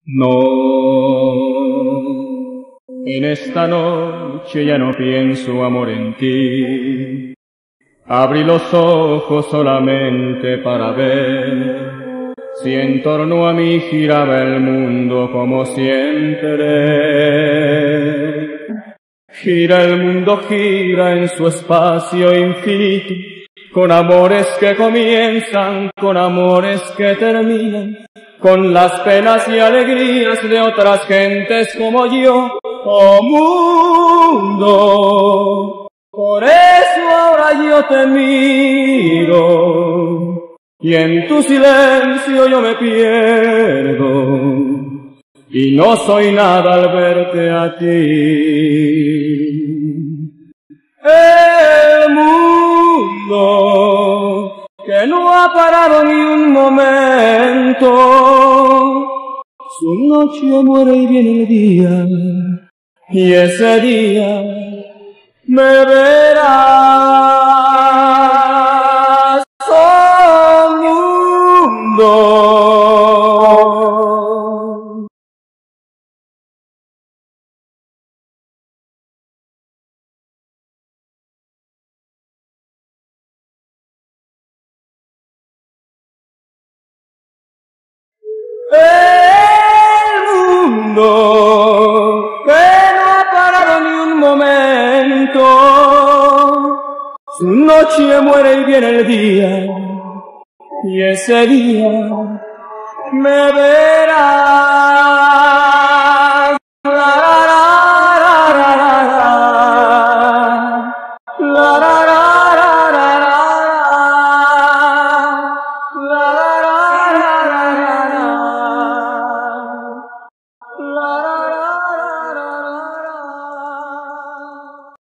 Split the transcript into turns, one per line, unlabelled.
No, en esta noche ya no pienso, amor, en ti. Abrí los ojos solamente para ver si en torno a mí giraba el mundo como siempre. Gira el mundo, gira en su espacio infinito, con amores que comienzan, con amores que terminan, con las penas y alegrías de otras gentes como yo. Oh mundo, por eso ahora yo te miro, y en tu silencio yo me pierdo, y no soy nada al verte a ti. El mundo que no ha parado ni un momento, su noche muere y viene el día, y ese día me verás, oh mundo. El mundo que no ha parado ni un momento, su noche muere y viene el día, y ese día me ve.